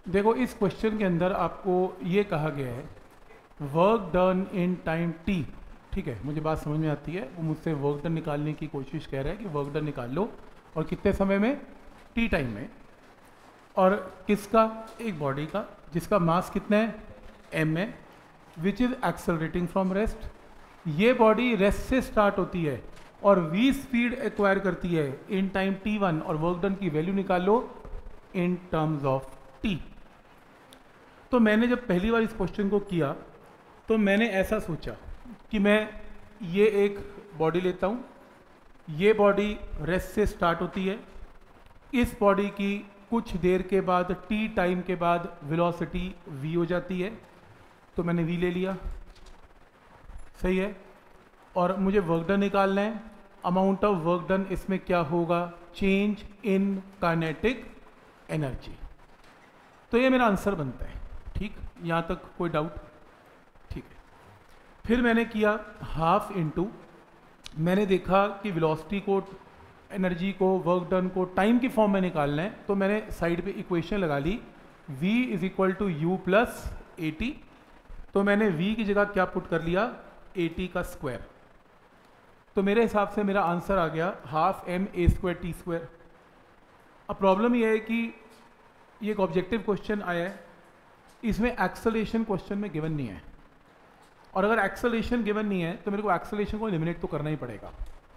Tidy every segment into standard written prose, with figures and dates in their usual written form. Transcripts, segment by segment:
देखो इस क्वेश्चन के अंदर आपको ये कहा गया है work done in time t. ठीक है, मुझे बात समझ में आती है। वो मुझसे वर्क डन निकालने की कोशिश कह रहा है कि वर्क डन निकाल लो, और कितने समय में? टी टाइम में। और किसका? एक बॉडी का जिसका मास कितना है? एम है, which is accelerating from rest. ये बॉडी रेस्ट से स्टार्ट होती है और वी स्पीड एक्वायर करती है इन टाइम t1, और वर्क डन की वैल्यू निकाल लो इन टर्म्स ऑफ t। तो मैंने जब पहली बार इस क्वेश्चन को किया तो मैंने ऐसा सोचा कि मैं ये एक बॉडी लेता हूँ, ये बॉडी रेस्ट से स्टार्ट होती है, इस बॉडी की कुछ देर के बाद t टाइम के बाद वेलोसिटी v हो जाती है, तो मैंने v ले लिया, सही है। और मुझे वर्क डन निकालना है, अमाउंट ऑफ वर्क डन इसमें क्या होगा? Change in kinetic energy. तो ये मेरा आंसर बनता है। ठीक, यहाँ तक कोई डाउट? ठीक है। फिर मैंने किया हाफ इंटू, मैंने देखा कि वेलोसिटी को, एनर्जी को, वर्क डन को टाइम की फॉर्म में निकालना है, तो मैंने साइड पे इक्वेशन लगा ली v is equal to u plus a t. तो मैंने v की जगह क्या पुट कर लिया? ए टी का स्क्वायर। तो मेरे हिसाब से मेरा आंसर आ गया half m a square t square. अब प्रॉब्लम यह है कि ये एक ऑब्जेक्टिव क्वेश्चन आया है, इसमें एक्सेलरेशन क्वेश्चन में गिवन नहीं है, और अगर एक्सेलरेशन गिवन नहीं है तो मेरे को एक्सेलरेशन को एलिमिनेट तो करना ही पड़ेगा।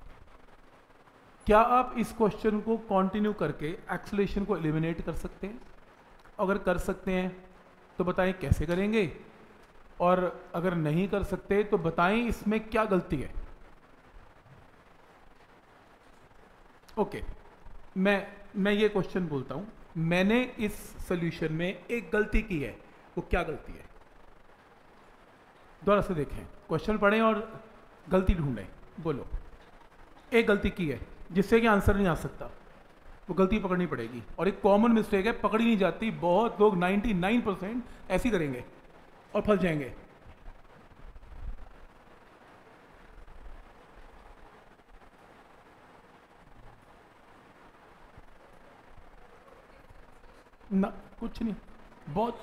क्या आप इस क्वेश्चन को कंटिन्यू करके एक्सेलरेशन को एलिमिनेट कर सकते हैं? अगर कर सकते हैं तो बताएं कैसे करेंगे, और अगर नहीं कर सकते तो बताएं इसमें क्या गलती है। ओके, मैं ये क्वेश्चन बोलता हूं, मैंने इस सॉल्यूशन में एक गलती की है। वो क्या गलती है? दोबारा से देखें, क्वेश्चन पढ़ें और गलती ढूंढें। बोलो, एक गलती की है जिससे कि आंसर नहीं आ सकता, वो गलती पकड़नी पड़ेगी। और एक कॉमन मिस्टेक है, पकड़ी नहीं जाती। बहुत लोग 99% ऐसी करेंगे और फंस जाएंगे। ना कुछ नहीं, बहुत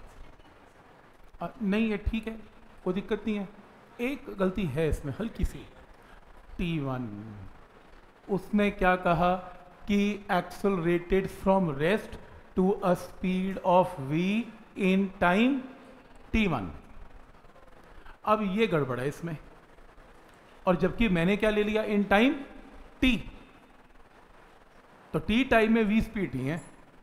नहीं है, ठीक है, कोई दिक्कत नहीं है। एक गलती है इसमें हल्की सी, T1। उसने क्या कहा कि accelerated from rest to a speed of v in time T1। अब ये गड़बड़ है इसमें, और जबकि मैंने क्या ले लिया? In time t। तो t टाइम में v स्पीड नहीं है,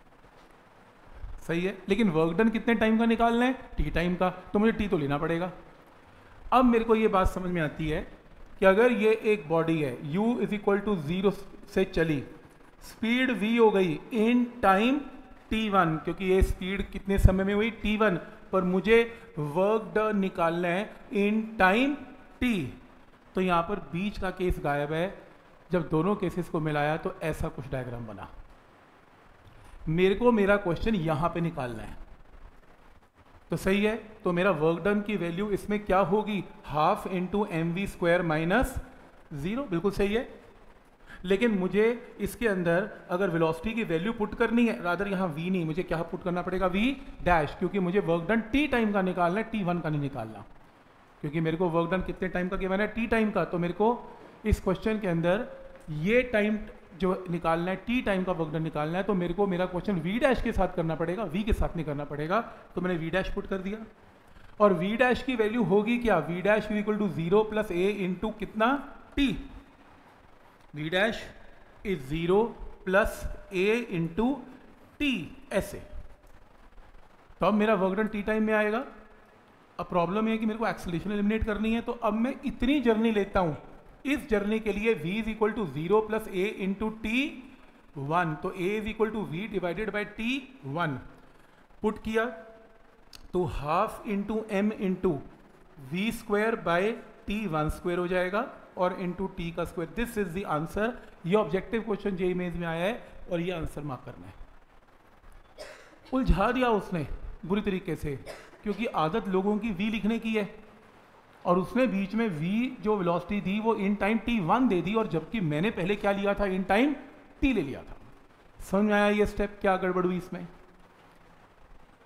सही है, लेकिन वर्क डन कितने टाइम का निकालना है? टी टाइम का, तो मुझे टी तो लेना पड़ेगा। अब मेरे को ये बात समझ में आती है कि अगर ये एक बॉडी है, u इज इक्वल टू 0 से चली, स्पीड v हो गई इन टाइम t1, क्योंकि ये स्पीड कितने समय में हुई? t1, पर मुझे वर्क डन निकालना है इन टाइम t। तो यहाँ पर बीच का केस गायब है। जब दोनों केसेस को मिलाया तो ऐसा कुछ डायग्राम बना। मेरे को मेरा क्वेश्चन यहां पे निकालना है, तो सही है। तो मेरा वर्क डन की वैल्यू इसमें क्या होगी? Half into m v square minus 0, बिल्कुल सही है। लेकिन मुझे इसके अंदर अगर वेलोसिटी की वैल्यू पुट करनी है, रादर यहाँ v नहीं, मुझे क्या पुट करना पड़ेगा? v डैश, क्योंकि मुझे वर्क डन t टाइम का निकालना है, t1 का नहीं निकालना, क्योंकि मेरे को वर्क डन कितने टाइम का गिवन है? t टाइम का। तो मेरे को इस क्वेश्चन के अंदर ये टाइम जो निकालना है, टी टाइम का वर्क डन निकालना है, तो मेरे को मेरा क्वेश्चन v डैश के साथ करना पड़ेगा, v के साथ नहीं करना पड़ेगा। तो मैंने v डैश पुट कर दिया, और v डैश की वैल्यू होगी क्या? v dash equal to 0 plus a into कितना? t। v dash is 0 plus a into t, ऐसे। तो अब मेरा वर्क डन टी टाइम में आएगा। अब प्रॉब्लम है कि मेरे को एक्सेलरेशन एलिमिनेट करनी है, तो अब मैं इतनी जर्नी लेता हूं, इस जर्नी के लिए v is equal to 0 plus a into t 1, तो a is equal to v divided by t 1 put किया, तो half into m into v square by t 1 square हो जाएगा, और इंटू टी का square. This is the answer. ये objective question जे image में आया है, और ये आंसर मार्क करना है। उलझा दिया उसने बुरी तरीके से, क्योंकि आदत लोगों की v लिखने की है, और उसने बीच में v जो वेलोसिटी दी वो इन टाइम t1 दे दी, और जबकि मैंने पहले क्या लिया था? इन टाइम t ले लिया था। समझ में आया ये स्टेप? क्या गड़बड़ हुई इसमें?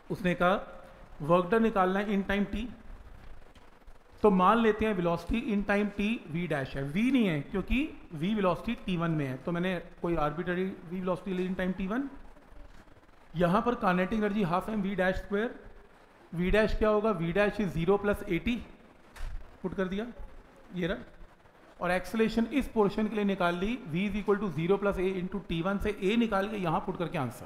उसने कहा वर्क डन निकालना है इन टाइम टी, तो मान लेते हैं velocity in time t v dash है, v नहीं है क्योंकि v वेलोसिटी t1 में है, तो मैंने कोई आर्बिट्ररी v वेलोसिटी ली इन टाइम t1। यहाँ पर kinetic energy half m v dash square, v dash क्या होगा, v dash is 0 + at, put कर दिया ये रहा, और एक्सेलेरेशन इस पोर्शन के लिए निकाल ली, v is equal to 0 + a into t1 से a निकाल के यहाँ पुट करके आंसर,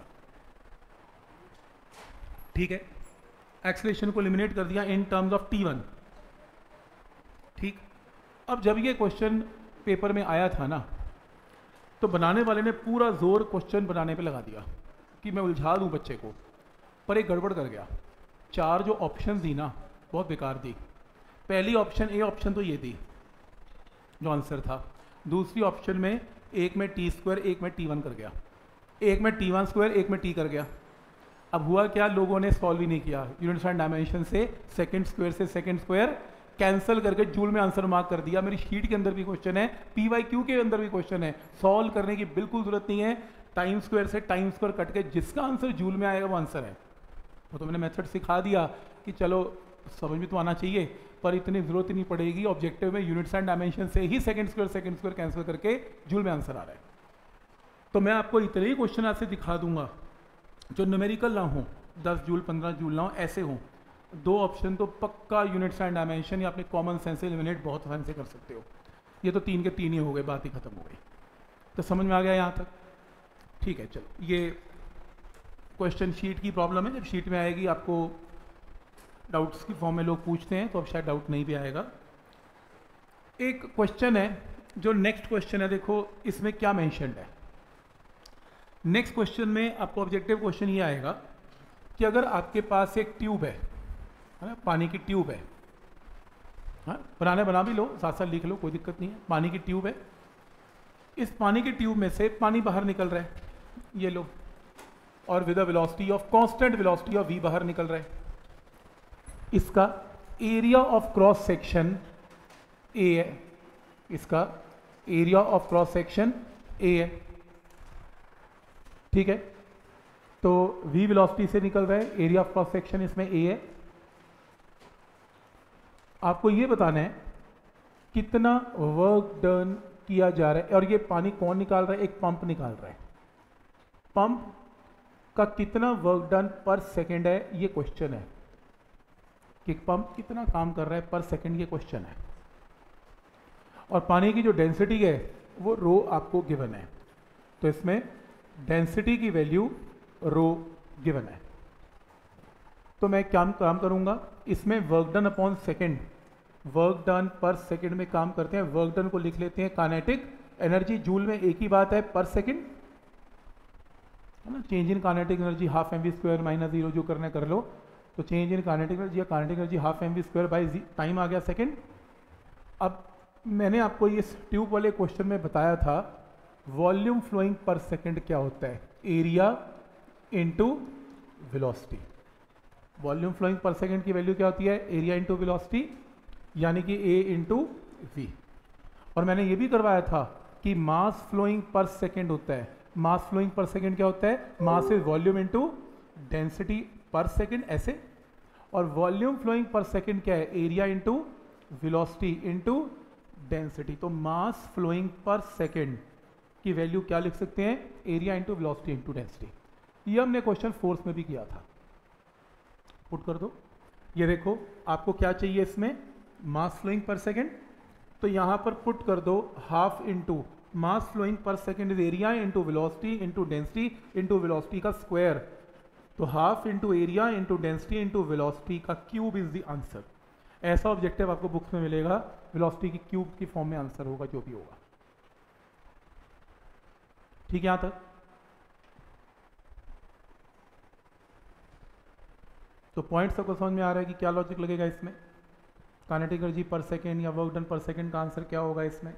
ठीक है। एक्सेलेरेशन को एलिमिनेट कर दिया इन टर्म्स ऑफ t1, ठीक। अब जब ये क्वेश्चन पेपर में आया था ना, तो बनाने वाले ने पूरा जोर क्वेश्चन बनाने पे लगा दिया कि मैं उलझा दूं बच्चे को, पर एक गड़बड़ कर गया। चार जो ऑप्शन दी ना बहुत बेकार दी। पहली ऑप्शन ए ऑप्शन तो ये थी जो आंसर था, दूसरी ऑप्शन में एक में t², एक में t1 कर गया, एक में t1², एक में t कर गया। अब हुआ क्या, लोगों ने सॉल्व ही नहीं किया, यूनिट्स एंड डायमेंशन से सेकंड स्क्वायर से सेकंड स्क्वायर कैंसिल करके जूल में आंसर मार्क कर दिया। मेरी शीट के अंदर भी क्वेश्चन है, PYQ के अंदर भी क्वेश्चन है, सॉल्व करने की बिल्कुल जरूरत नहीं है। टाइम स्क्वायर से टाइम स्क्वायर कट के जिसका आंसर जूल में आएगा वो आंसर है। वो तो मैंने मेथड सिखा दिया कि चलो समझ में तो आना चाहिए, पर इतनी जरूरत ही नहीं पड़ेगी। ऑब्जेक्टिव में यूनिट्स एंड डायमेंशन से ही सेकंड स्क्वायर कैंसिल करके जूल में आंसर आ रहा है। तो मैं आपको इतने ही क्वेश्चन आज से दिखा दूंगा जो न्यूमेरिकल ना हो, 10 जूल 15 जूल ना हो, ऐसे हो। दो ऑप्शन तो पक्का यूनिट्स एंड डायमेंशन या अपने कॉमन सेंस से एलिमिनेट बहुत आसानी से कर सकते हो। ये तो 3 के 3 ही हो गए, बात ही खत्म हो गई। तो समझ में आ गया यहाँ तक, ठीक है। चलो ये क्वेश्चन शीट की प्रॉब्लम है, जब शीट में आएगी आपको डाउट्स की फॉर्म में लोग पूछते हैं, तो अब शायद डाउट नहीं भी आएगा। एक क्वेश्चन है जो नेक्स्ट क्वेश्चन है, देखो इसमें क्या मेंशन्ड है। नेक्स्ट क्वेश्चन में आपको ऑब्जेक्टिव क्वेश्चन ये आएगा कि अगर आपके पास एक ट्यूब है ना, पानी की ट्यूब है, हाँ बना भी लो, साथ साथ लिख लो, कोई दिक्कत नहीं है। पानी की ट्यूब है, इस पानी की ट्यूब में से पानी बाहर निकल रहा है, ये लो, और with a velocity of constant velocity of v बाहर निकल रहा है। इसका area of cross section a है, इसका area of cross section a है, ठीक है। तो v वेलोसिटी से निकल रहा है, एरिया ऑफ क्रॉस सेक्शन इसमें a है। आपको ये बताना है कितना वर्क डन किया जा रहा है, और ये पानी कौन निकाल रहा है, एक पंप निकाल रहा है। पंप का कितना वर्क डन पर सेकेंड है, ये क्वेश्चन है कि पंप कितना काम कर रहा है पर सेकेंड, ये क्वेश्चन है। और पानी की जो डेंसिटी है वो रो आपको गिवन है, तो इसमें डेंसिटी की वैल्यू रो गिवन है। तो मैं क्या काम करूंगा, इसमें work done upon second, work done per second में काम करते हैं। वर्क डन को लिख लेते हैं काइनेटिक एनर्जी, जूल में एक ही बात है, पर सेकेंड है ना। Change in kinetic energy half mv² minus 0, जो करना कर लो। तो चेंज इन काइनेटिक एनर्जी या kinetic energy half mv² by time आ गया सेकेंड। अब मैंने आपको ये ट्यूब वाले क्वेश्चन में बताया था वॉल्यूम फ्लोइंग पर सेकेंड क्या होता है, area into velocity. Volume flowing per second की वैल्यू क्या होती है, एरिया इंटू वेलोसिटी, यानी कि a इंटू वी। और मैंने ये भी करवाया था कि मास फ्लोइंग पर सेकेंड होता है, मास फ्लोइंग पर सेकेंड क्या होता है, mass is volume into density per second, ऐसे। और वॉल्यूम फ्लोइंग पर सेकेंड क्या है, area into velocity into density. तो मास फ्लोइंग पर सेकेंड की वैल्यू क्या लिख सकते हैं, area into velocity into density. ये हमने क्वेश्चन फोर्स में भी किया था, पुट कर दो। ये देखो आपको क्या चाहिए इसमें, मास फ्लोइंग पर सेकेंड, तो यहां पर पुट कर दो half into mass flowing per second is area into velocity into density into velocity का स्क्वायर। तो half into area into density into velocity का क्यूब इज द आंसर। ऐसा ऑब्जेक्टिव आपको बुक्स में मिलेगा, वेलोसिटी की क्यूब की फॉर्म में आंसर होगा जो भी होगा, ठीक है। यहां तक तो पॉइंट सबको समझ में आ रहा है कि क्या लॉजिक लगेगा इसमें। काइनेटिक एनर्जी पर सेकेंड या वर्क डन पर सेकेंड का आंसर क्या होगा इसमें।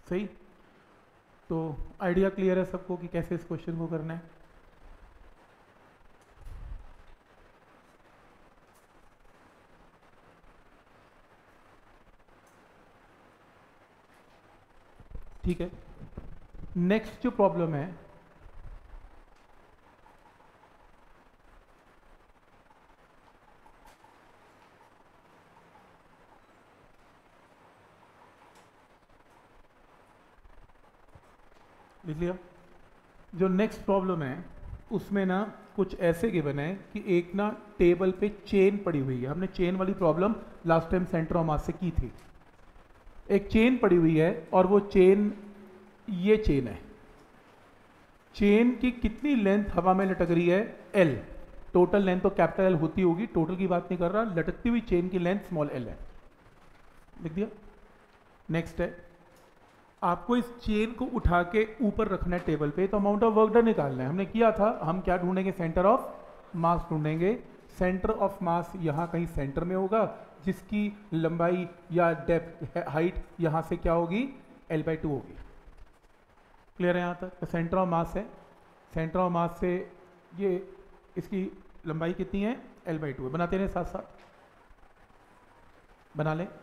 सही। तो आइडिया क्लियर है सबको कि कैसे इस क्वेश्चन को करना है। ठीक है, नेक्स्ट जो प्रॉब्लम है, लिख लिया। जो नेक्स्ट प्रॉब्लम है उसमें ना कुछ ऐसे गिवन है कि एक ना टेबल पे चेन पड़ी हुई है। हमने चेन वाली problem last time center of mass से की थी। एक चेन पड़ी हुई है और वो चेन, ये चेन है। चेन की कितनी लेंथ हवा में लटक रही है? एल। टोटल लेंथ तो कैपिटल एल होती होगी, टोटल की बात नहीं कर रहा, लटकती हुई चेन की लेंथ स्मॉल एल है। लिख दिया। नेक्स्ट है, आपको इस चेन को उठा के ऊपर रखना है टेबल पे, तो अमाउंट ऑफ वर्क डन निकालना है। हमने किया था, हम क्या ढूंढेंगे? सेंटर ऑफ मास ढूंढेंगे। सेंटर ऑफ मास यहाँ कहीं सेंटर में होगा, जिसकी लंबाई या डेप्थ हाइट यहाँ से क्या होगी? L/2 होगी। क्लियर है यहाँ तक? तो सेंटर ऑफ मास है, सेंटर ऑफ मास से ये इसकी लंबाई कितनी है? L/2 है। बनाते रहे साथ साथ, बना लें।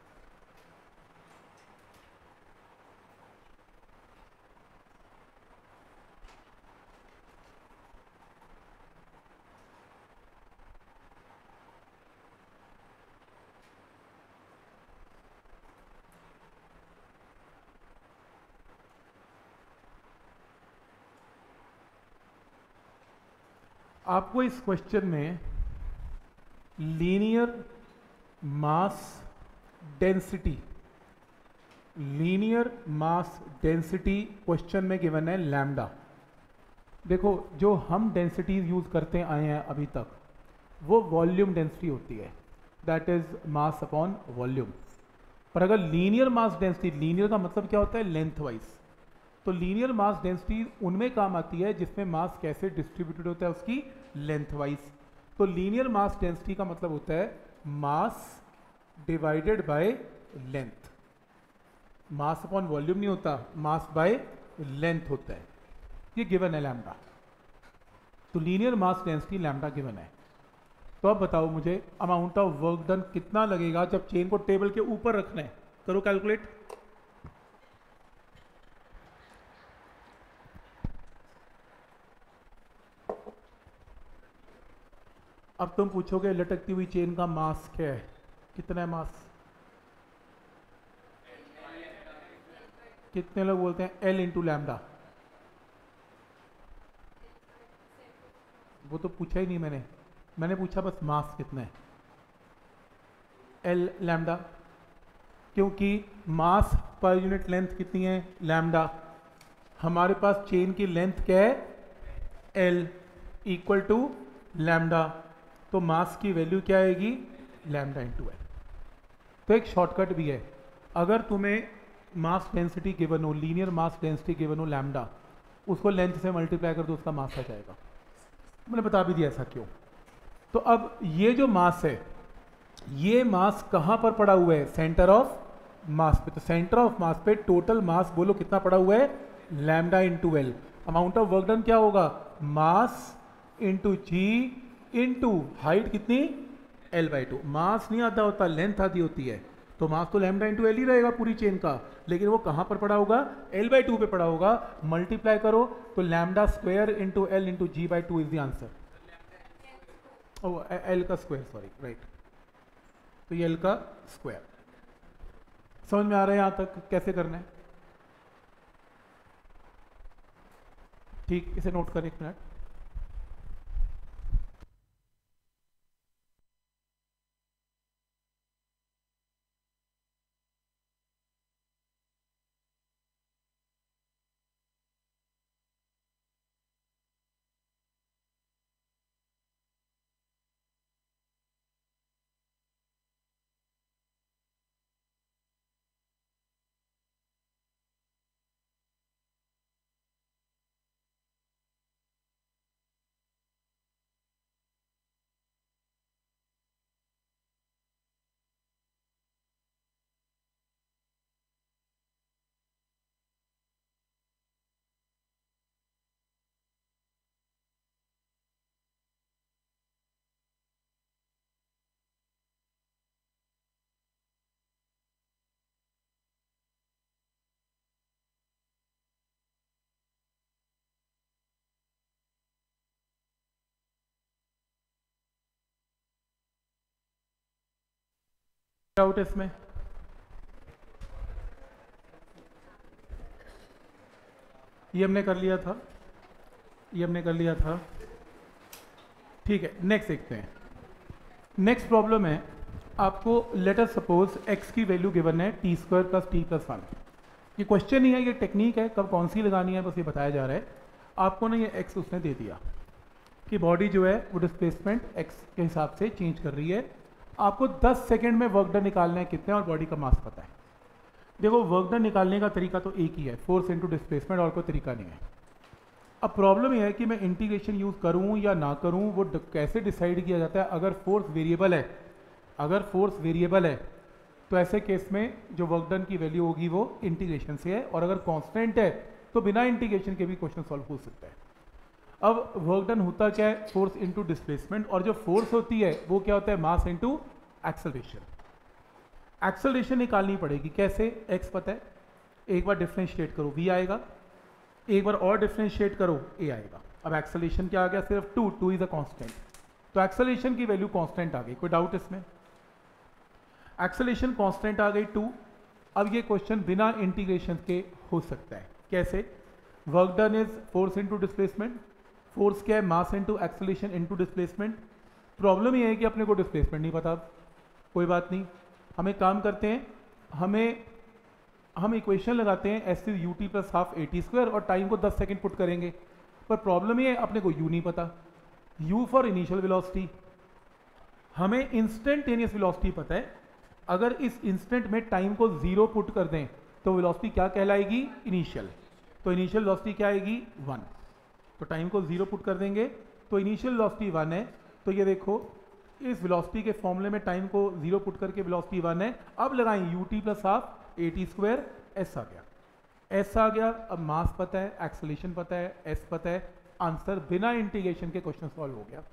आपको इस क्वेश्चन में linear mass density, linear mass density question में गिवन है लैम्डा। देखो, जो हम डेंसिटीज यूज करते आए हैं अभी तक, वो वॉल्यूम डेंसिटी होती है, that is mass upon volume. पर अगर लीनियर मास डेंसिटी, लीनियर का मतलब क्या होता है? Length wise. तो लीनियर मास डेंसिटी उनमें काम आती है जिसमें मास कैसे डिस्ट्रीब्यूटेड होता है उसकी लेंथ वाइज। तो लीनियर मास डेंसिटी का मतलब होता है mass divided by length. Mass upon volume नहीं होता, मास बाय लेंथ होता है। ये गिवन है लैम्डा। तो linear mass density lambda given है। तो अब बताओ मुझे, अमाउंट ऑफ वर्क डन कितना लगेगा जब चेन को टेबल के ऊपर रखना है? करो कैलकुलेट। अब तुम पूछोगे लटकती हुई चेन का मास क्या है? कितना है मास? कितने लोग बोलते हैं एल इंटू लैम्डा? वो तो पूछा ही नहीं मैंने, मैंने पूछा बस मास कितना है, एल लैम्डा। क्योंकि मास पर यूनिट लेंथ कितनी है? लैम्डा। हमारे पास चेन की लेंथ क्या है? L equal to lambda. तो मास की वैल्यू क्या आएगी? Lambda into L. तो एक शॉर्टकट भी है, अगर तुम्हें मास डेंसिटी गिवन हो, लीनियर मास डेंसिटी गिवन हो लैम्डा, उसको लेंथ से मल्टीप्लाई कर दो, उसका मास आ जाएगा। मैंने बता भी दिया ऐसा क्यों। तो अब ये जो मास है, ये मास कहां पर पड़ा हुआ है? सेंटर ऑफ मास पे। तो सेंटर ऑफ मास पे टोटल मास बोलो कितना पड़ा हुआ है? Lambda into L. Amount of work done क्या होगा? Mass into g into height कितनी? L/2। मास नहीं आता होता, लेंथ आती होती है। तो मास तो लैम्डा इंटू एल ही रहेगा पूरी चेन का, लेकिन वो कहां पर पड़ा होगा? L/2 पे पड़ा होगा। मल्टीप्लाई करो तो lambda square into L into G/2 is the answer. Oh L का स्क्वायर, सॉरी, राइट। तो ये एल का स्क्वायर। समझ में आ रहा है यहां तक कैसे करना है? ठीक, इसे नोट कर एक मिनट। डाउट इसमें? ये हमने कर लिया था, ये हमने कर लिया था। ठीक है, नेक्स्ट देखते हैं। नेक्स्ट प्रॉब्लम है, आपको लेट अस सपोज x की वैल्यू गिवन है t square plus t plus 1। ये क्वेश्चन नहीं है, ये टेक्निक है, कब कौन सी लगानी है बस ये बताया जा रहा है आपको ना। ये x उसने दे दिया कि बॉडी जो है वो डिस्प्लेसमेंट x के हिसाब से चेंज कर रही है। आपको 10 सेकेंड में वर्क डन निकालना है कितना, और बॉडी का मास पता है। देखो वर्क डन निकालने का तरीका तो एक ही है, फोर्स इनटू डिस्प्लेसमेंट, और कोई तरीका नहीं है। अब प्रॉब्लम यह है कि मैं इंटीग्रेशन यूज़ करूं या ना करूं, वो कैसे डिसाइड किया जाता है। अगर फोर्स वेरिएबल है, अगर फोर्स वेरिएबल है तो ऐसे केस में जो वर्क डन की वैल्यू होगी वो इंटीग्रेशन से है, और अगर कांस्टेंट है तो बिना इंटीग्रेशन के भी क्वेश्चन सॉल्व हो सकता है। अब वर्क डन होता क्या है, फोर्स इनटू डिस्प्लेसमेंट, और जो फोर्स होती है वो क्या होता है, मास इनटू एक्सेलरेशन। एक्सेलरेशन निकालनी पड़ेगी कैसे, x पता है, एक बार डिफरेंशिएट करो v आएगा, एक बार और डिफरेंशिएट करो a आएगा। अब एक्सेलरेशन क्या आ गया, सिर्फ 2 इज अ कांस्टेंट, तो एक्सेलरेशन की वैल्यू कांस्टेंट आ गई। कोई डाउट इसमें? एक्सेलरेशन कांस्टेंट आ गई 2। अब ये क्वेश्चन बिना इंटीग्रेशन के हो सकता है। कैसे? Work done is force into displacement, force क्या है, mass into acceleration into displacement. Problem ये है कि अपने को डिस्प्लेसमेंट नहीं पता। कोई बात नहीं, हम एक काम करते हैं, हम इक्वेशन लगाते हैं s u t plus half a t square, और टाइम को 10 सेकेंड पुट करेंगे। पर प्रॉब्लम ये है अपने को यू नहीं पता, यू फॉर इनिशियल वेलोसिटी। हमें इंस्टेंटेनियस वेलोसिटी पता है, अगर इस इंस्टेंट में टाइम को 0 पुट कर दें तो वेलोसिटी क्या कहलाएगी, इनिशियल। तो इनिशियल वेलोसिटी क्या आएगी, 1। तो टाइम को 0 पुट कर देंगे तो इनिशियल वेलोसिटी 1 है। तो ये देखो इस वेलोसिटी के फॉर्मूले में टाइम को 0 पुट करके वेलोसिटी 1 है। अब लगाएं u t plus half a t square, s आ गया, एस आ गया। अब मास पता है, एक्सेलरेशन पता है, एस पता है, आंसर बिना इंटीग्रेशन के क्वेश्चन सॉल्व हो गया।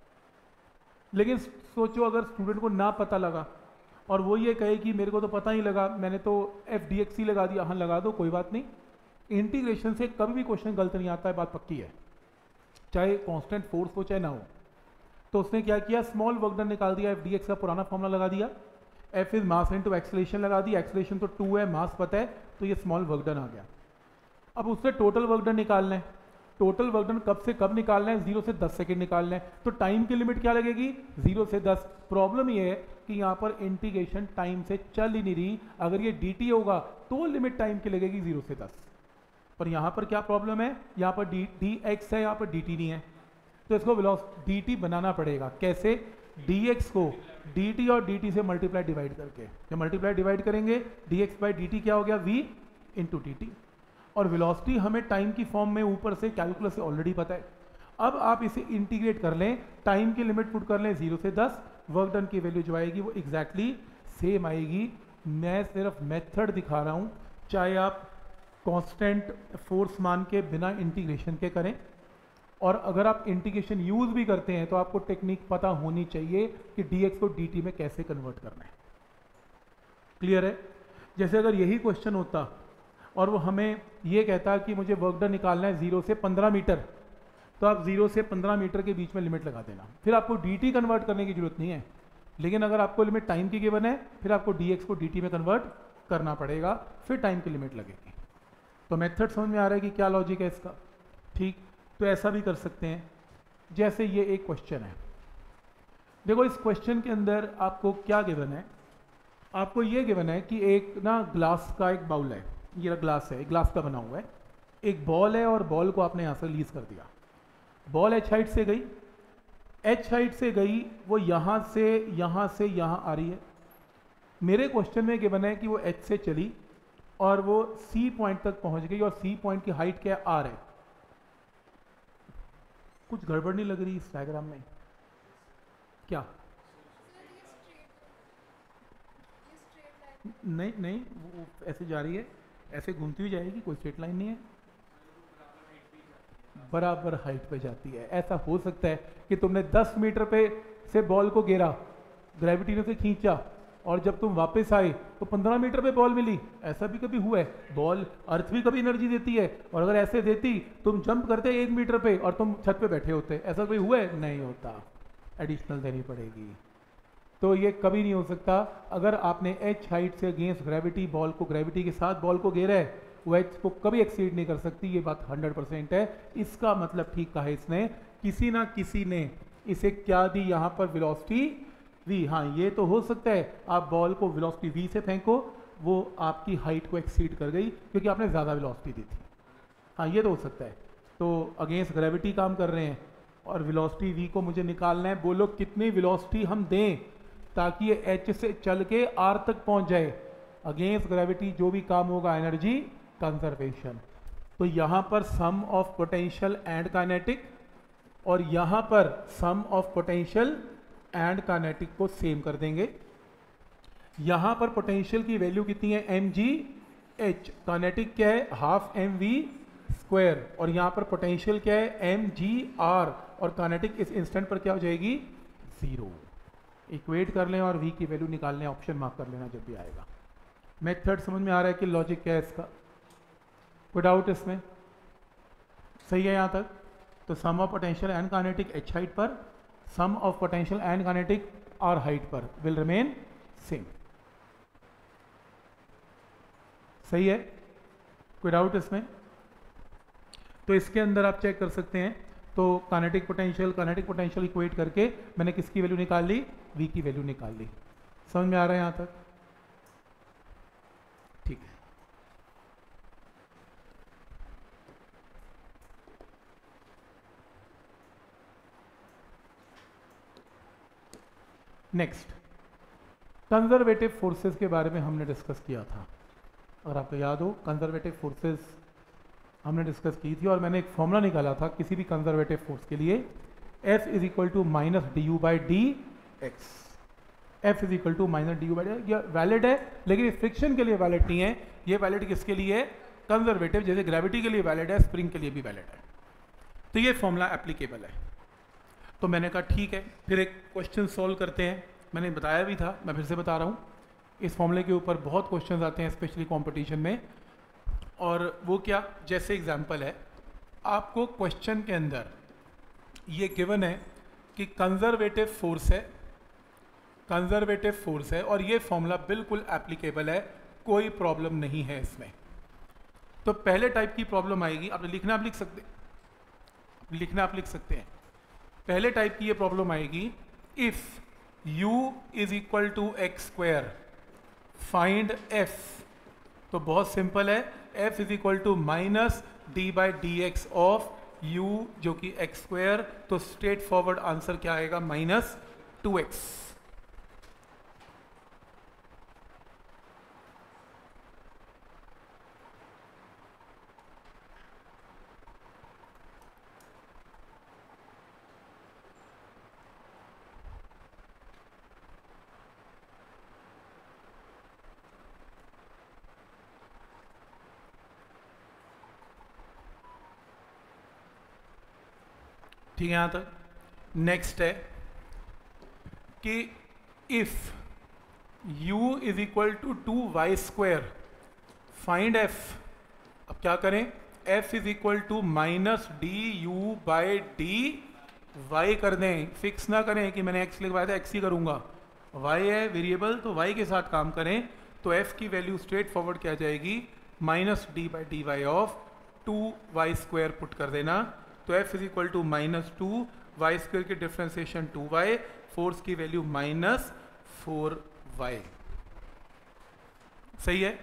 लेकिन सोचो अगर स्टूडेंट को ना पता लगा और वो ये कहे कि मेरे को तो पता ही लगा, मैंने तो एफ डी एक्स ही लगा दिया। हाँ लगा दो, कोई बात नहीं, इंटीग्रेशन से कभी भी क्वेश्चन गलत नहीं आता है, बात पक्की है, चाहे कांस्टेंट फोर्स हो चाहे ना हो। तो उसने क्या किया, स्मॉल वर्क डन निकाल दिया, एफ डी एक्स का पुराना फॉर्मूला लगा दिया, F is mass into acceleration लगा दी, एक्सेलरेशन तो 2 है, मास पता है, तो ये स्मॉल वर्क डन आ गया। अब उससे टोटल वर्क डन निकालना है। टोटल वर्क डन कब से कब निकालना है, 0 से 10 सेकेंड निकालना है। तो टाइम की लिमिट क्या लगेगी, 0 से 10। प्रॉब्लम ये है कि यहाँ पर इंटीग्रेशन टाइम से चल ही नहीं रही। अगर ये dt होगा तो लिमिट टाइम की लगेगी 0 से 10। पर यहाँ पर क्या प्रॉब्लम है, यहाँ पर dx है, यहाँ पर dt नहीं है, तो इसको dt बनाना पड़ेगा। कैसे, dx को dt और dt से मल्टीप्लाई डिवाइड करके, जब मल्टीप्लाई डिवाइड करेंगे dx बाई dt क्या हो गया, v इंटू dt। और वेलोसिटी हमें टाइम की फॉर्म में ऊपर से कैलकुलस से ऑलरेडी पता है। अब आप इसे इंटीग्रेट कर लें, टाइम की लिमिट पुट कर लें 0 से 10, वर्क डन की वैल्यू जो आएगी वो एग्जैक्टली सेम आएगी। मैं सिर्फ मेथड दिखा रहा हूँ, चाहे आप कांस्टेंट फोर्स मान के बिना इंटीग्रेशन के करें, और अगर आप इंटीग्रेशन यूज भी करते हैं तो आपको टेक्निक पता होनी चाहिए कि dx को dt में कैसे कन्वर्ट करना है। क्लियर है? जैसे अगर यही क्वेश्चन होता और वो हमें ये कहता कि मुझे वर्क डन निकालना है 0 से 15 मीटर, तो आप 0 से 15 मीटर के बीच में लिमिट लगा देना, फिर आपको dt कन्वर्ट करने की जरूरत नहीं है। लेकिन अगर आपको लिमिट टाइम की गिवन है, फिर आपको dx को dt में कन्वर्ट करना पड़ेगा, फिर टाइम की लिमिट लगेगी। तो मेथड समझ में आ रहा है कि क्या लॉजिक है इसका? ठीक, तो ऐसा भी कर सकते हैं। जैसे ये एक क्वेश्चन है, देखो इस क्वेश्चन के अंदर आपको क्या गिवन है, आपको ये गिवन है कि एक ना ग्लास का एक बाउल है, ये ग्लास है, ग्लास का बना हुआ है, एक बॉल है और बॉल को आपने यहाँ से रिलीज कर दिया। बॉल h हाइट से गई, h हाइट से गई, वो यहाँ से यहाँ आ रही है। मेरे क्वेश्चन में गिवन है कि वो h से चली और वो C पॉइंट तक पहुँच गई, और C पॉइंट की हाइट क्या है, r है। कुछ गड़बड़ नहीं लग रही इस डायग्राम में क्या? नहीं, वो ऐसे जा रही है, ऐसे घूमती हुई जाएगी, कोई स्ट्रेट लाइन नहीं है, बराबर हाइट पे जाती है। ऐसा हो सकता है कि तुमने 10 मीटर पे से बॉल को गिरा, ग्रेविटी ने उसे खींचा, और जब तुम वापस आए तो 15 मीटर पे बॉल मिली। ऐसा भी कभी हुआ है? बॉल, अर्थ भी कभी एनर्जी देती है, और अगर ऐसे देती तुम जंप करते 1 मीटर पे और तुम छत पे बैठे होते, ऐसा कोई हुआ है? नहीं होता, एडिशनल देनी पड़ेगी। तो ये कभी नहीं हो सकता। अगर आपने h हाइट से अगेंस्ट ग्रेविटी बॉल को, ग्रेविटी के साथ बॉल को घेरा है, वो h को कभी एक्सीड नहीं कर सकती, ये बात 100% है। इसका मतलब ठीक कहा इसने, किसी ना किसी ने इसे क्या दी यहाँ पर, वेलोसिटी v। हाँ ये तो हो सकता है आप बॉल को वेलोसिटी v से फेंको, वो आपकी हाइट को एक्सीड कर गई क्योंकि आपने ज़्यादा वेलोसिटी दी थी। हाँ ये तो हो सकता है। तो अगेंस्ट ग्रेविटी काम कर रहे हैं और वेलोसिटी v को मुझे निकालना है। बोलो कितनी वेलोसिटी हम दें ताकि ये h से चल के r तक पहुंच जाए। अगेंस्ट ग्रेविटी जो भी काम होगा, एनर्जी कंजर्वेशन। तो यहाँ पर sum of potential and kinetic और यहाँ पर sum of potential and kinetic को सेम कर देंगे। यहाँ पर पोटेंशियल की वैल्यू कितनी है, mgh। काइनेटिक क्या है, हाफ mv स्क्वायर। और यहाँ पर पोटेंशियल क्या है, mgr। और काइनेटिक इस इंस्टेंट पर क्या हो जाएगी, 0। इक्वेट कर लें और v की वैल्यू निकाल लें, ऑप्शन मार्क कर लेना जब भी आएगा। मेथड समझ में आ रहा है कि लॉजिक क्या है इसका, कोई डाउट इसमें, सही है यहाँ तक। तो sum of potential and kinetic h height पर, sum of potential and kinetic r height पर विल रिमेन सेम। सही है, कोई डाउट इसमें। तो इसके अंदर आप चेक कर सकते हैं। तो काइनेटिक पोटेंशियल इक्वेट करके मैंने किसकी वैल्यू निकाल ली, v की वैल्यू निकाल ली। समझ में आ रहा है यहाँ तक, ठीक है। नेक्स्ट, कंजर्वेटिव फोर्सेस के बारे में हमने डिस्कस किया था। अगर आपको याद हो, कंजर्वेटिव फोर्सेस हमने डिस्कस की थी और मैंने एक फॉर्मूला निकाला था किसी भी कंजर्वेटिव फोर्स के लिए, F is equal to minus du/dx। F is equal to minus du/dx। यह वैलिड है लेकिन फ्रिक्शन के लिए वैलिड नहीं है। ये वैलिड किसके लिए है, कंजर्वेटिव। जैसे ग्रेविटी के लिए वैलिड है, स्प्रिंग के लिए भी वैलिड है। तो ये फॉर्मूला एप्लीकेबल है। तो मैंने कहा ठीक है, फिर एक क्वेश्चन सॉल्व करते हैं। मैंने बताया भी था, मैं फिर से बता रहा हूँ, इस फॉर्मूले के ऊपर बहुत क्वेश्चंस आते हैं स्पेशली कंपटीशन में। और वो क्या, जैसे एग्जांपल है, आपको क्वेश्चन के अंदर ये गिवन है कि कंजर्वेटिव फोर्स है और ये फॉर्मूला बिल्कुल एप्लीकेबल है, कोई प्रॉब्लम नहीं है इसमें। तो पहले टाइप की प्रॉब्लम आएगी, आपने लिखना आप लिख सकते हैं। पहले टाइप की ये प्रॉब्लम आएगी, if u is equal to x square find f। तो बहुत सिंपल है, f is equal to minus d/dx of u जो कि एक्स स्क्वायर। तो स्ट्रेट फॉरवर्ड आंसर क्या आएगा, -2x। ठीक है यहाँ तक। नेक्स्ट है कि if u is equal to 2y² find f। अब क्या करें, f is equal to minus du/dy कर दें। फिक्स ना करें कि मैंने x लिखवाया था x ही करूँगा, y है वेरिएबल तो y के साथ काम करें। तो f की वैल्यू स्ट्रेट फॉरवर्ड क्या जाएगी, -d/dy ऑफ 2y² पुट कर देना। तो f is equal to -2y² की डिफ्रेंसिएशन 2y, फोर्स की वैल्यू -4y। सही है।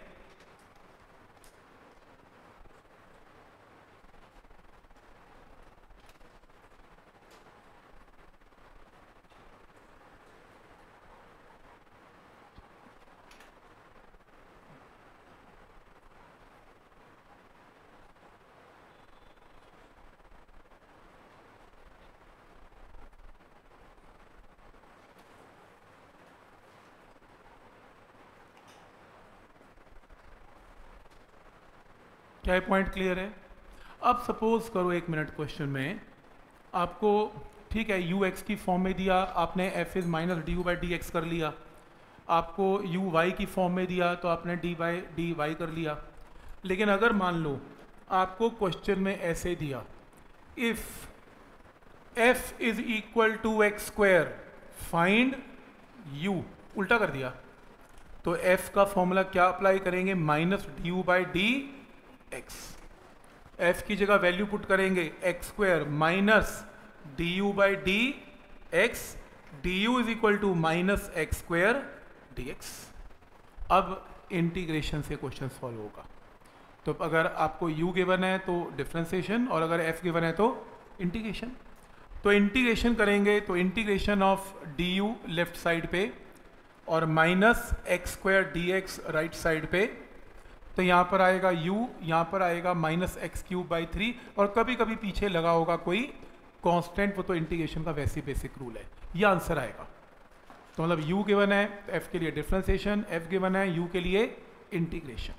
क्या पॉइंट क्लियर है। अब सपोज करो 1 मिनट क्वेश्चन में आपको, ठीक है, यू एक्स की फॉर्म में दिया, आपने एफ इज माइनस du/dx कर लिया। आपको यू वाई की फॉर्म में दिया तो आपने dy/dy कर लिया। लेकिन अगर मान लो आपको क्वेश्चन में ऐसे दिया, if f is equal to x² find u उल्टा कर दिया, तो एफ का फॉर्मूला क्या अप्लाई करेंगे, minus d u by d x. F की जगह वैल्यू पुट करेंगे x square minus d u by d x, d u is equal to minus x square d x. अब इंटीग्रेशन से question solve होगा। तो अगर आपको u गिवन है तो डिफरेंशिएशन, और अगर f गिवन है तो इंटीग्रेशन। तो इंटीग्रेशन करेंगे तो integration of d u left side पे और minus x square d x right side पे, तो यहाँ पर आएगा u, यहाँ पर आएगा माइनस एक्स क्यूब बाई 3, और कभी कभी पीछे लगा होगा कोई कांस्टेंट, वो तो इंटीग्रेशन का वैसे बेसिक रूल है। ये आंसर आएगा। तो मतलब u गिवन है तो f के लिए डिफरेंशिएशन, f गिवन है u के लिए इंटीग्रेशन।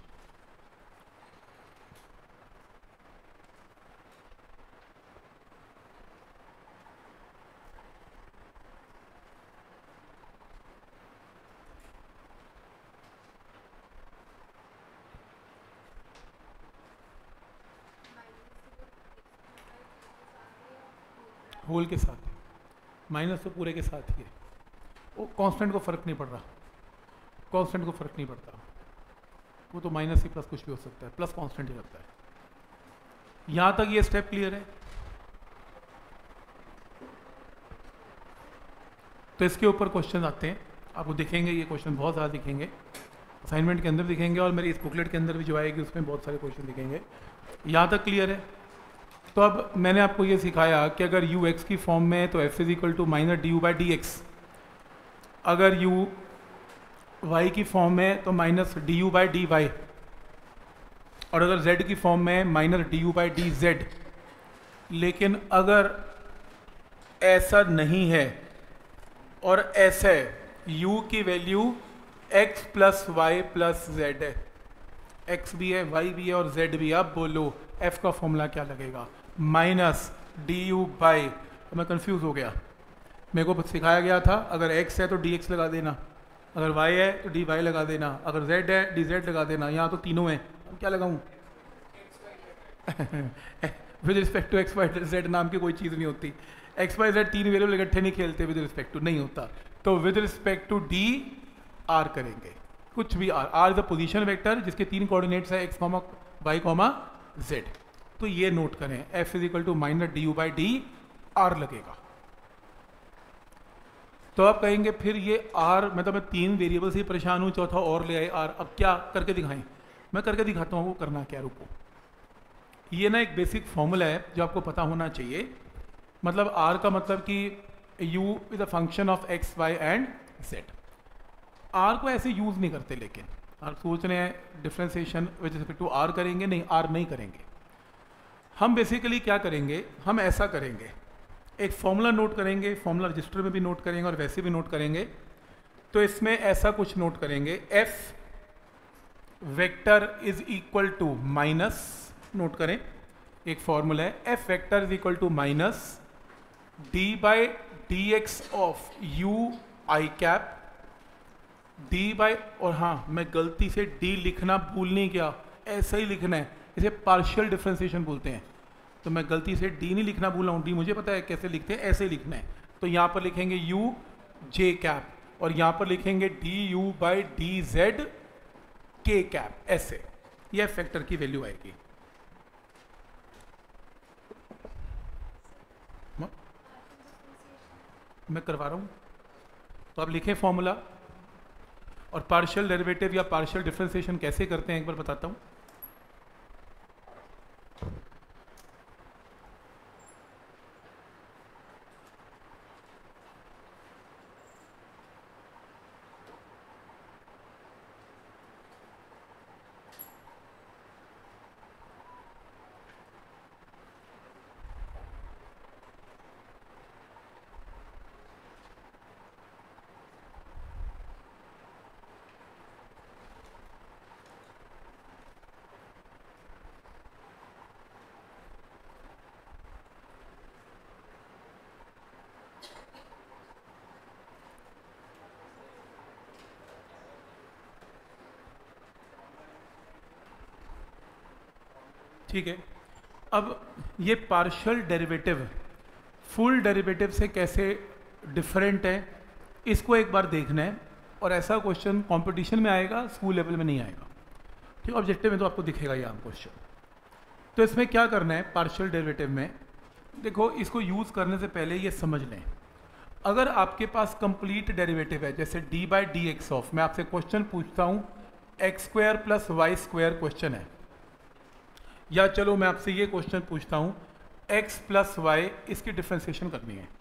होल के साथ, माइनस तो पूरे के साथ ही है, वो कांस्टेंट को फर्क नहीं पड़ रहा, कांस्टेंट को फर्क नहीं पड़ता, वो तो माइनस ही प्लस कुछ भी हो सकता है, प्लस कांस्टेंट ही लगता है। यहां तक ये स्टेप क्लियर है। तो इसके ऊपर क्वेश्चन आते हैं, आपको दिखेंगे ये क्वेश्चन बहुत ज़्यादा दिखेंगे, असाइनमेंट के अंदर दिखेंगे और मेरी इस बुकलेट के अंदर भी जो आएगी उसमें बहुत सारे क्वेश्चन दिखेंगे। यहाँ तक क्लियर है। तो अब मैंने आपको ये सिखाया कि अगर u x की फॉर्म में है तो f is equal to minus d u by d x, अगर u y की फॉर्म में है तो minus d u by d y, और अगर z की फॉर्म में है minus d u by d z. लेकिन अगर ऐसा नहीं है और ऐसा है, u की value x plus y plus z है, x भी है y भी है और z भी है। अब बोलो f का फॉर्मूला क्या लगेगा, माइनस डी यू बाई, मैं कंफ्यूज हो गया, मेरे को सिखाया गया था अगर x है तो dx लगा देना, अगर y है तो dy लगा देना, अगर z है dz लगा देना, यहाँ तो तीनों हैं, अब क्या लगाऊं with respect to x y z नाम की कोई चीज़ नहीं होती, x y z तीन वेरिएबल इकट्ठे नहीं खेलते, विद रिस्पेक्ट टू नहीं होता, तो with respect to d r करेंगे, कुछ भी r, r is a position vector जिसके तीन कोऑर्डिनेट्स है x comma y comma z। तो ये नोट करें, f is equal to minus d u by d r लगेगा। तो आप कहेंगे फिर ये r, मतलब मैं तीन वेरिएबल से परेशान हूँ, चौथा और ले आए r, अब क्या करके दिखाएं, मैं करके दिखाता हूँ वो करना क्या। रुको, ये ना एक बेसिक फॉर्मूला है जो आपको पता होना चाहिए। मतलब r का मतलब कि u is a function of x y and z। r को ऐसे यूज नहीं करते, लेकिन आप सोच रहे हैं differentiation with respect to r करेंगे, नहीं r नहीं करेंगे। हम बेसिकली क्या करेंगे, हम ऐसा करेंगे, एक फॉर्मूला नोट करेंगे, फॉर्मूला रजिस्टर में भी नोट करेंगे और वैसे भी नोट करेंगे। तो इसमें ऐसा कुछ नोट करेंगे, f vector is equal to minus, note करें एक फॉर्मूला है, f vector is equal to minus d by d x of u i cap, d by, और हाँ मैं गलती से डी लिखना भूल नहीं गया, ऐसा ही लिखना है, इसे पार्शियल डिफरेंशिएशन बोलते हैं। तो मैं गलती से डी नहीं लिखना भूला हूँ, डी मुझे पता है कैसे लिखते हैं, ऐसे लिखना है। तो यहाँ पर लिखेंगे u जे कैप और यहाँ पर लिखेंगे d u by d z के कैप, ऐसे यह फैक्टर की वैल्यू आएगी। मैं करवा रहा हूँ, तो आप लिखें फॉर्मूला, और पार्शियल डेरिवेटिव या पार्शियल डिफरेंशिएशन कैसे करते हैं एक बार बताता हूँ। ठीक है, अब ये पार्शियल डेरिवेटिव फुल डेरिवेटिव से कैसे डिफरेंट है इसको एक बार देखना है, और ऐसा क्वेश्चन कंपटीशन में आएगा, स्कूल लेवल में नहीं आएगा। ठीक, ऑब्जेक्टिव में तो आपको दिखेगा यहाँ क्वेश्चन। तो इसमें क्या करना है, पार्शियल डेरिवेटिव में देखो, इसको यूज़ करने से पहले ये समझ लें, अगर आपके पास कंप्लीट डेरिवेटिव है, जैसे d by d x of, मैं आपसे क्वेश्चन पूछता हूँ x square plus y square question है, या चलो मैं आपसे ये क्वेश्चन पूछता हूँ एक्स प्लस वाई, इसकी डिफ्रेंसिएशन करनी है,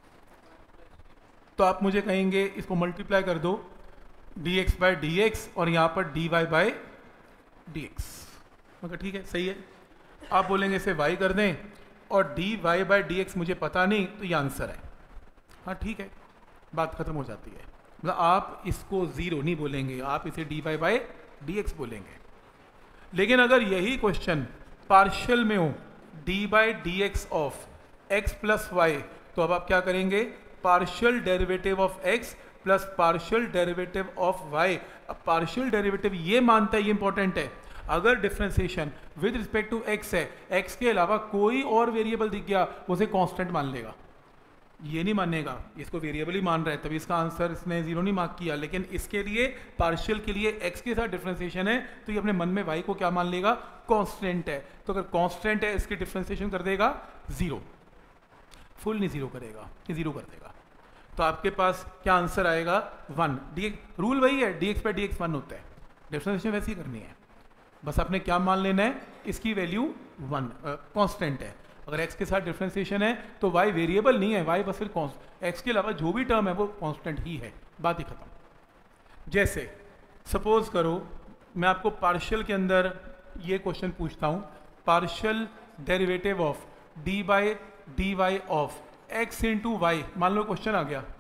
तो आप मुझे कहेंगे इसको मल्टीप्लाई कर दो d x by d x और यहाँ पर d y by d x. मगर ठीक है, सही है। आप बोलेंगे इसे y कर दें और d y by d x मुझे पता नहीं, तो ये आंसर है। हाँ ठीक है, बात खत्म हो जाती है। मतलब आप इसको ज़ीरो नहीं बोलेंगे, आप इसे d y by d x बोलेंगे। लेकिन अगर यही क्वेश्चन पार्शियल में हो, d by d x of x plus y, तो अब आप क्या करेंगे, partial derivative of x plus partial derivative of y. अब पार्शियल डेरिवेटिव ये मानता है, ये इंपॉर्टेंट है, अगर differentiation with respect to x है, एक्स के अलावा कोई और वेरिएबल दिख गया उसे कांस्टेंट मान लेगा। ये नहीं मानेगा, इसको वेरिएबल ही मान रहा है, तभी इसका आंसर इसने जीरो नहीं मार्क किया। लेकिन इसके लिए पार्शियल के लिए एक्स के साथ डिफरेंशिएशन है, तो ये अपने मन में वाई को क्या मान लेगा, कांस्टेंट है। तो अगर कांस्टेंट है, इसकी डिफरेंशिएशन कर देगा जीरो, फुल नहीं जीरो करेगा, ये जीरो कर देगा। तो आपके पास क्या आंसर आएगा, वन। डी रूल वही है, d x by d x one होता है, डिफरेंशिएशन वैसे ही करनी है, बस आपने क्या मान लेना है, इसकी वैल्यू वन कांस्टेंट है। अगर x के साथ डिफरेंशिएशन है तो y वेरिएबल नहीं है, y बस फिर x के अलावा जो भी टर्म है वो कांस्टेंट ही है, बात ही खत्म। जैसे सपोज करो मैं आपको पार्शियल के अंदर ये क्वेश्चन पूछता हूँ, partial derivative of d by d y of x into y, मान लो क्वेश्चन आ गया।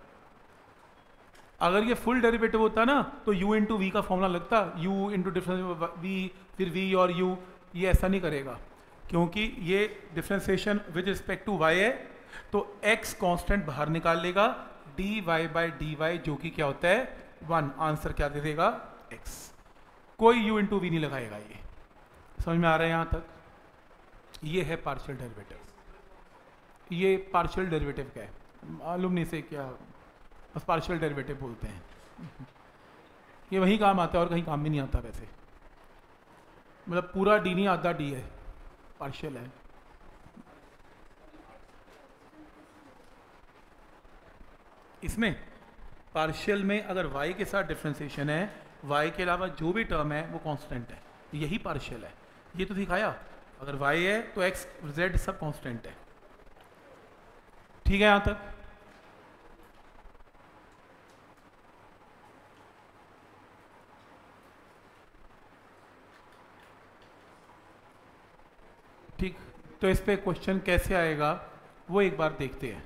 अगर ये फुल डेरिवेटिव होता ना तो u इंटू वी का फॉर्मूला लगता, u इंटू डिफरेंस v, फिर v और u, ये ऐसा नहीं करेगा क्योंकि ये differentiation with respect to y है, तो x कांस्टेंट बाहर निकाल लेगा, dy बाई डी वाई जो कि क्या होता है वन, आंसर क्या दे देगा x। कोई u इंटू वी नहीं लगाएगा। ये समझ में आ रहा है यहाँ तक? ये है पार्शियल डेरिवेटिव। ये पार्शियल डेरिवेटिव क्या है मालूम नहीं से, क्या बस पार्शियल डेरिवेटिव बोलते हैं। ये वहीं काम आता है और कहीं काम भी नहीं आता वैसे, मतलब पूरा डी नहीं, आधा डी है, पार्शियल है। इसमें पार्शियल में अगर y के साथ डिफरेंशिएशन है, y के अलावा जो भी टर्म है वो कांस्टेंट है, यही पार्शियल है। ये तो दिखाया, अगर y है तो x z सब कांस्टेंट है। ठीक है यहां तक? ठीक, तो इस पे क्वेश्चन कैसे आएगा वो एक बार देखते हैं।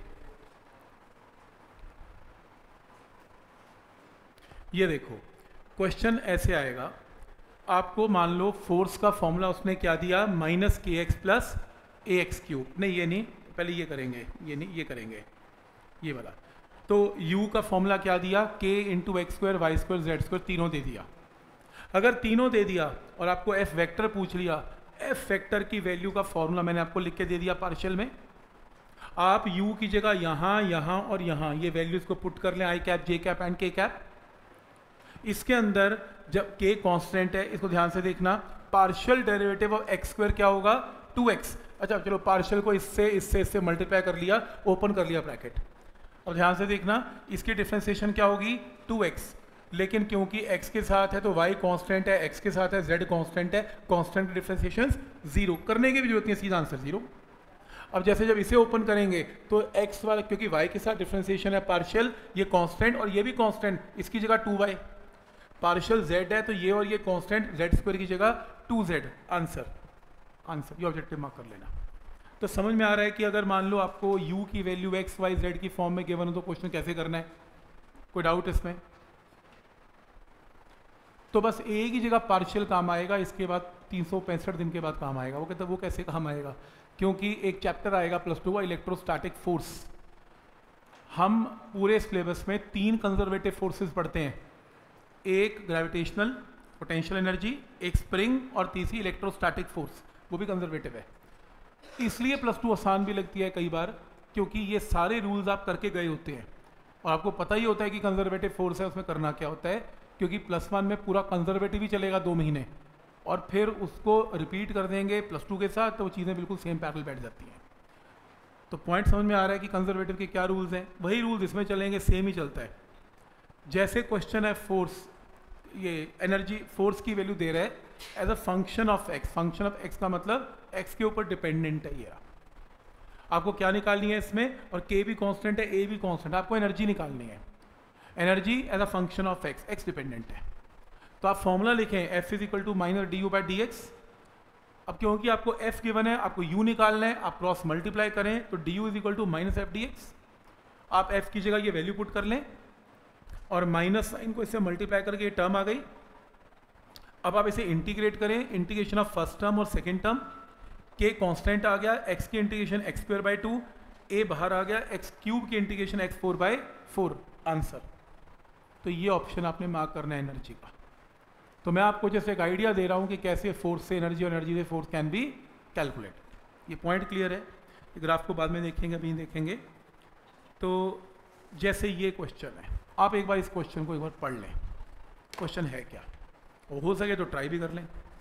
ये देखो क्वेश्चन ऐसे आएगा, आपको मान लो फोर्स का फॉर्मूला उसने क्या दिया, minus k x plus a x cube. नहीं ये नहीं, पहले ये करेंगे, ये नहीं ये करेंगे, ये वाला। तो u का फॉर्मूला क्या दिया, k into x square y square z square, तीनों दे दिया। अगर तीनों दे दिया और आपको f वेक्टर पूछ लिया, f वेक्टर की वैल्यू का फॉर्मूला मैंने आपको लिख के दे दिया पार्शियल में। आप u की जगह यहाँ यहाँ और यहाँ ये वैल्यूज को पुट कर लें, i cap j cap and k cap. इसके अंदर जब k कांस्टेंट है, इसको ध्यान से देखना, partial derivative of x square क्या होगा 2x। अच्छा चलो पार्शियल को इससे मल्टीप्लाई कर लिया, ओपन कर लिया ब्रैकेट। और ध्यान से देखना इसकी डिफरेंशिएशन क्या होगी 2x, लेकिन क्योंकि x के साथ है तो y कांस्टेंट है, x के साथ है z कांस्टेंट है, कांस्टेंट की डिफरेंशिएशन जीरो, करने की भी जरूरत नहीं है, सीधा आंसर जीरो। अब जैसे जब इसे ओपन करेंगे तो x वाला, क्योंकि y के साथ डिफरेंशिएशन है पार्शियल, ये कांस्टेंट और ये भी कांस्टेंट, इसकी जगह 2y। पार्शियल z है तो ये और ये कांस्टेंट, z स्क्वायर की जगह 2z, आंसर आंसर। ये ऑब्जेक्टिव मार्क कर लेना। तो समझ में आ रहा है कि अगर मान लो आपको u की वैल्यू x y z की फॉर्म में गिवन हो तो क्वेश्चन कैसे करना है, कोई डाउट इसमें? तो बस a की जगह पार्शियल काम आएगा, इसके बाद 365 दिन के बाद काम आएगा। वो कहते हैं वो कैसे काम आएगा, क्योंकि एक चैप्टर आएगा +2 इलेक्ट्रोस्टैटिक फोर्स। हम पूरे सिलेबस में 3 कंजर्वेटिव फोर्सेस पढ़ते हैं, एक ग्रेविटेशनल पोटेंशियल एनर्जी, एक स्प्रिंग और तीसरी इलेक्ट्रोस्टैटिक फोर्स, वो भी कंजर्वेटिव है। इसलिए +2 आसान भी लगती है कई बार, क्योंकि ये सारे रूल्स आप करके गए होते हैं। और आपको पता ही होता है कि कंजर्वेटिव फोर्स है उसमें करना क्या होता है, क्योंकि +1 में पूरा कंजर्वेटिव ही चलेगा 2 महीने और फिर उसको रिपीट कर देंगे +2 के साथ, तो वो चीज़ें बिल्कुल सेम पैरेलल बैठ जाती हैं। तो पॉइंट समझ में आ रहा है कि कंजर्वेटिव के क्या रूल्स हैं, वही रूल्स इसमें चलेंगे, सेम ही चलता है। जैसे क्वेश्चन है फोर्स, ये एनर्जी फोर्स की वैल्यू दे रहा है as a function of x. Function of x का मतलब एक्स के ऊपर डिपेंडेंट है ये। आपको क्या निकालनी है इसमें, और के भी कांस्टेंट है, ए भी कांस्टेंट है, आपको एनर्जी निकालनी है। Energy as a function of x, x dependent है। तो आप फॉर्मूला लिखें f is equal to minus d u by d x. अब क्योंकि आपको एफ गिवन है, आपको यू निकालना है, आप क्रॉस मल्टीप्लाई करें तो d u is equal to minus f d x. आप एफ की जगह ये वैल्यू पुट कर लें और माइनस साइन को इससे मल्टीप्लाई करके ये टर्म आ गई। अब आप इसे इंटीग्रेट करें, इंटीग्रेशन ऑफ फर्स्ट टर्म और सेकेंड टर्म। के कांस्टेंट आ गया, एक्स की integration x square by 2, a बाहर आ गया, एक्स क्यूब की इंटीग्रेशन एक्स 4 बाई 4 आंसर। तो ये ऑप्शन आपने मार्क करना है एनर्जी का। तो मैं आपको जैसे एक आइडिया दे रहा हूँ कि कैसे फोर्स से एनर्जी और एनर्जी से फोर्स कैन बी कैलकुलेट। ये पॉइंट क्लियर है, ग्राफ को बाद में देखेंगे, अभी देखेंगे। तो जैसे ये क्वेश्चन है, आप एक बार इस क्वेश्चन को एक बार पढ़ लें, क्वेश्चन है क्या, और हो सके तो ट्राई भी कर लें।